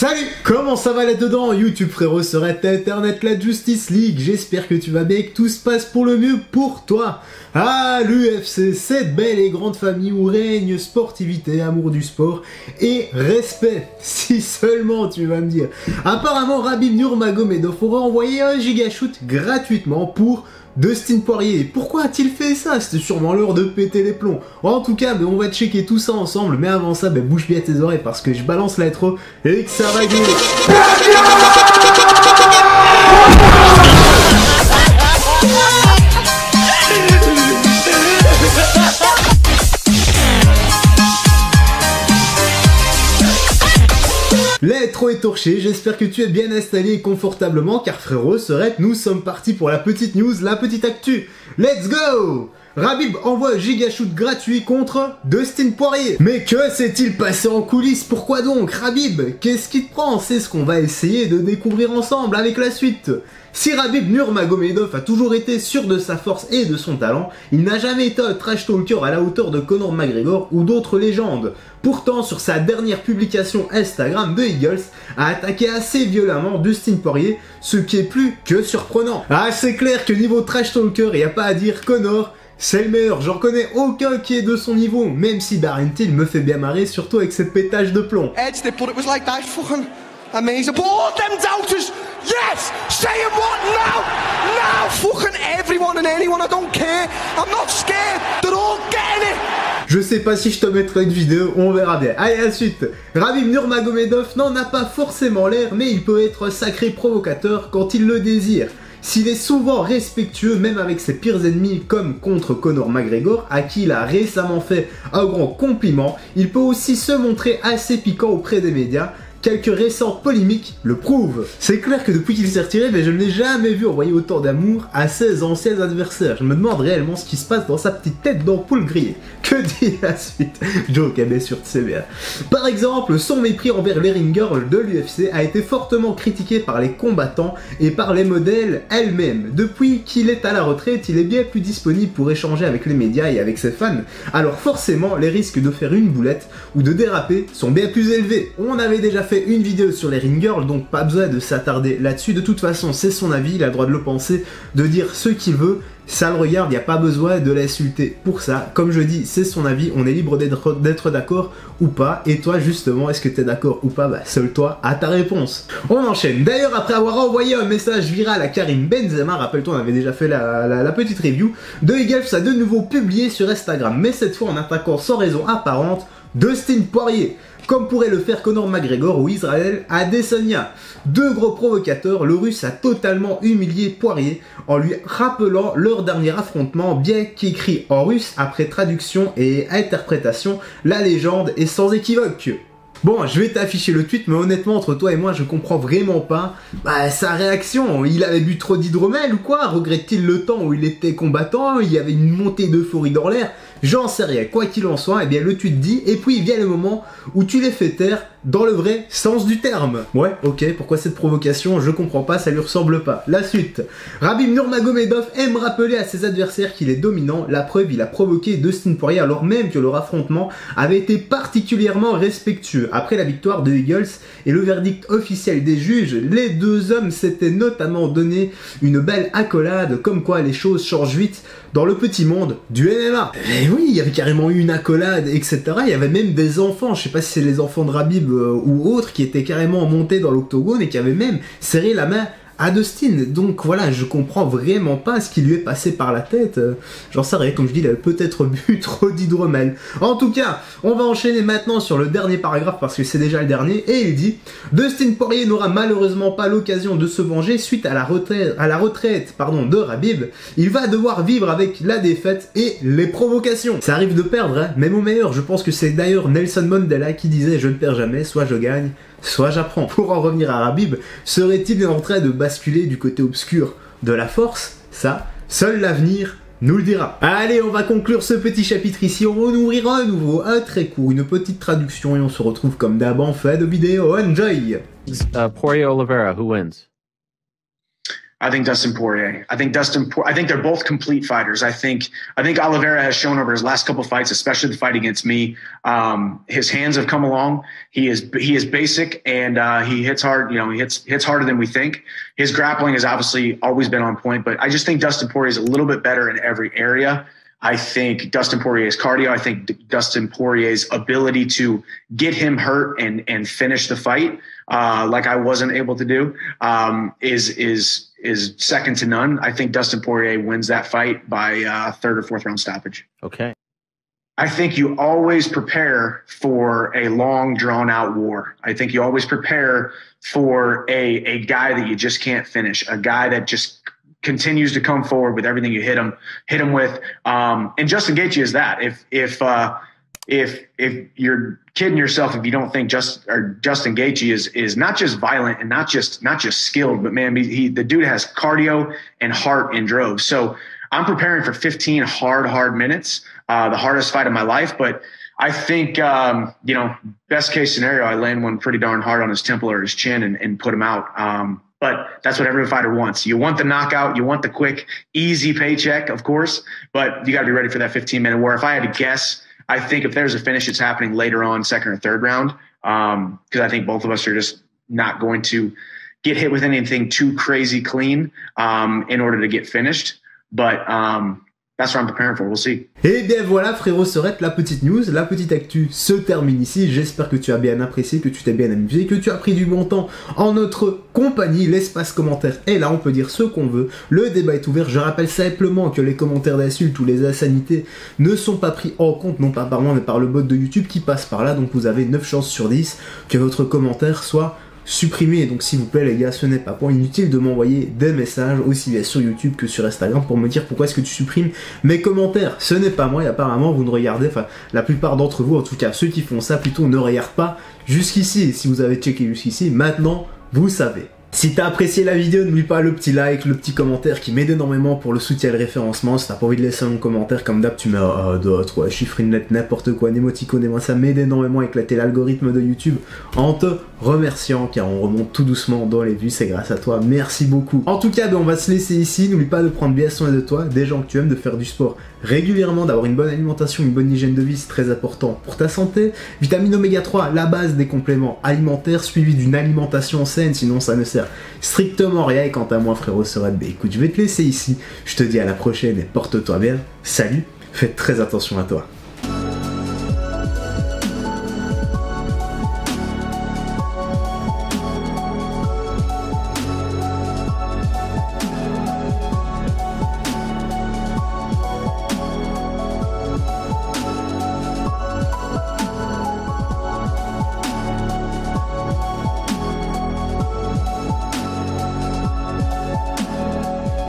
Salut, comment ça va là-dedans? YouTube frérot, serait Internet la Justice League. J'espère que tu vas bien et que tout se passe pour le mieux pour toi. Ah, l'UFC, cette belle et grande famille où règne sportivité, amour du sport et respect. Si seulement tu vas me dire. Apparemment, Khabib Nurmagomedov aurait envoyé un gigashoot gratuitement pour Dustin Poirier. Pourquoi a-t-il fait ça? C'était sûrement l'heure de péter les plombs. En tout cas, on va checker tout ça ensemble. Mais avant ça, bouge bien tes oreilles parce que je balance l'intro et que ça va gueuler. L'intro est torché, j'espère que tu es bien installé confortablement car frérot, nous sommes partis pour la petite news, la petite actu. Let's go! Khabib envoie un gigashoot gratuit contre Dustin Poirier. Mais que s'est-il passé en coulisses? Pourquoi donc? Khabib, qu'est-ce qui te prend? C'est ce qu'on va essayer de découvrir ensemble avec la suite. Si Khabib Nurmagomedov a toujours été sûr de sa force et de son talent, il n'a jamais été un trash talker à la hauteur de Conor McGregor ou d'autres légendes. Pourtant, sur sa dernière publication Instagram, The Eagles a attaqué assez violemment Dustin Poirier, ce qui est plus que surprenant. Ah, c'est clair que niveau trash talker, il n'y a pas à dire, Conor, c'est le meilleur, j'en connais aucun qui est de son niveau, même si Darren Till me fait bien marrer, surtout avec ses pétages de plomb. Amazing, but all them doubters, yes, saying what now? Now, fucking everyone and anyone, I don't care, I'm not scared, they're all getting it. Je sais pas si je te mettrai une vidéo, on verra bien. Allez, à la suite. Khabib Nurmagomedov n'en a pas forcément l'air, mais il peut être sacré provocateur quand il le désire. S'il est souvent respectueux, même avec ses pires ennemis, comme contre Conor McGregor, à qui il a récemment fait un grand compliment, il peut aussi se montrer assez piquant auprès des médias. Quelques récentes polémiques le prouvent. C'est clair que depuis qu'il s'est retiré, je ne l'ai jamais vu envoyer autant d'amour à ses anciens adversaires. Je me demande réellement ce qui se passe dans sa petite tête d'ampoule grillée. Que dit la suite? Joke, bien sûr, tu sais bien. Par exemple, son mépris envers les ringers de l'UFC a été fortement critiqué par les combattants et par les modèles elles-mêmes. Depuis qu'il est à la retraite, il est bien plus disponible pour échanger avec les médias et avec ses fans. Alors forcément, les risques de faire une boulette ou de déraper sont bien plus élevés. On avait déjà fait une vidéo sur les ring girls, donc pas besoin de s'attarder là-dessus. De toute façon, c'est son avis, il a le droit de le penser, de dire ce qu'il veut. Ça le regarde, il n'y a pas besoin de l'insulter pour ça. Comme je dis, c'est son avis, on est libre d'être d'accord ou pas. Et toi, justement, est-ce que tu es d'accord ou pas? Seul toi a ta réponse. On enchaîne. D'ailleurs, après avoir envoyé un message viral à Karim Benzema, rappelle-toi, on avait déjà fait la petite review, The Eagles a de nouveau publié sur Instagram, mais cette fois en attaquant sans raison apparente Dustin Poirier, comme pourrait le faire Conor McGregor ou Israël Adesanya. Deux gros provocateurs, le russe a totalement humilié Poirier en lui rappelant leur dernier affrontement, bien qu'écrit en russe après traduction et interprétation, la légende est sans équivoque. Bon, je vais t'afficher le tweet, mais honnêtement, entre toi et moi, je comprends vraiment pas sa réaction. Il avait bu trop d'hydromel ou quoi? Regrette-t-il le temps où il était combattant? Il y avait une montée d'euphorie dans l'air? J'en sais rien. Quoi qu'il en soit, eh bien, le tweet dit, et puis il vient le moment où tu les fais taire dans le vrai sens du terme. Ouais, ok, pourquoi cette provocation? Je comprends pas, ça lui ressemble pas. La suite. Khabib Nurmagomedov aime rappeler à ses adversaires qu'il est dominant. La preuve, il a provoqué Dustin Poirier alors même que leur affrontement avait été particulièrement respectueux. Après la victoire de Eagles et le verdict officiel des juges, les deux hommes s'étaient notamment donné une belle accolade, comme quoi les choses changent vite dans le petit monde du MMA. Et oui, il y avait carrément eu une accolade, etc. Il y avait même des enfants, je sais pas si c'est les enfants de Khabib ou autres, qui étaient carrément montés dans l'octogone et qui avaient même serré la main à Dustin. Donc voilà, je comprends vraiment pas ce qui lui est passé par la tête. J'en sais rien, comme je dis, il a peut-être bu trop d'hydromel. En tout cas, on va enchaîner maintenant sur le dernier paragraphe parce que c'est déjà le dernier, et il dit: Dustin Poirier n'aura malheureusement pas l'occasion de se venger suite à la retraite de Khabib. Il va devoir vivre avec la défaite et les provocations. Ça arrive de perdre, hein, même au meilleur. Je pense que c'est d'ailleurs Nelson Mandela qui disait: je ne perds jamais, soit je gagne, soit j'apprends. Pour en revenir à Khabib, serait-il en train de basculer du côté obscur de la force? Ça, seul l'avenir nous le dira. Allez, on va conclure ce petit chapitre ici. On va en ouvrir un nouveau, un très court, une petite traduction, et on se retrouve comme d'hab en fin de vidéo. Enjoy! Poirier Oliveira, who wins? I think Dustin Poirier. I think they're both complete fighters. I think Oliveira has shown over his last couple fights, especially the fight against me. His hands have come along. He is basic and he hits hard. You know, he hits harder than we think. His grappling has obviously always been on point, but I just think Dustin Poirier is a little bit better in every area. I think Dustin Poirier's cardio, I think Dustin Poirier's ability to get him hurt and finish the fight, like I wasn't able to do, is second to none. I think Dustin Poirier wins that fight by third or fourth round stoppage. Okay. I think you always prepare for a long, drawn-out war. I think you always prepare for a guy that you just can't finish, a guy that just continues to come forward with everything you hit him with. And Justin Gaethje is that. If you're kidding yourself if you don't think Justin Gaethje is not just violent and not just skilled, but man, the dude has cardio and heart in droves. So I'm preparing for 15 hard minutes, the hardest fight of my life. But I think, best case scenario, I land one pretty darn hard on his temple or his chin and put him out. But that's what every fighter wants. You want the knockout. You want the quick, easy paycheck, of course. But you got to be ready for that 15-minute war. If I had to guess, I think if there's a finish, it's happening later on, second or third round, because I think both of us are just not going to get hit with anything too crazy clean in order to get finished. But that's what I'm preparing for. We'll see. Et bien voilà, frérot Sorette, la petite news, la petite actu se termine ici. J'espère que tu as bien apprécié, que tu t'es bien amusé, que tu as pris du bon temps en notre compagnie. L'espace commentaire est là, on peut dire ce qu'on veut. Le débat est ouvert. Je rappelle simplement que les commentaires d'insultes ou les insanités ne sont pas pris en compte, non pas par moi, mais par le bot de YouTube qui passe par là. Donc vous avez 9 chances sur 10 que votre commentaire soit supprimé. Donc s'il vous plaît les gars, ce n'est pas point inutile de m'envoyer des messages aussi bien sur YouTube que sur Instagram pour me dire pourquoi est-ce que tu supprimes mes commentaires. Ce n'est pas moi et apparemment vous ne regardez, enfin la plupart d'entre vous, en tout cas ceux qui font ça plutôt, ne regardent pas jusqu'ici. Si vous avez checké jusqu'ici, maintenant vous savez. Si t'as apprécié la vidéo, n'oublie pas le petit like, le petit commentaire qui m'aide énormément pour le soutien et le référencement. Si t'as pas envie de laisser un commentaire, comme d'hab, tu mets d'autres, chiffres, une lettre, n'importe quoi, un émoticône, et moi ça m'aide énormément à éclater l'algorithme de YouTube en te remerciant, car on remonte tout doucement dans les vues, c'est grâce à toi, merci beaucoup. En tout cas, on va se laisser ici, n'oublie pas de prendre bien soin de toi, des gens que tu aimes, de faire du sport régulièrement, d'avoir une bonne alimentation, une bonne hygiène de vie, c'est très important pour ta santé. Vitamine oméga 3, la base des compléments alimentaires, suivi d'une alimentation saine, sinon ça ne sert strictement rien. Et quant à moi, frérot Sorette, écoute, je vais te laisser ici, je te dis à la prochaine et porte-toi bien, salut, fais très attention à toi.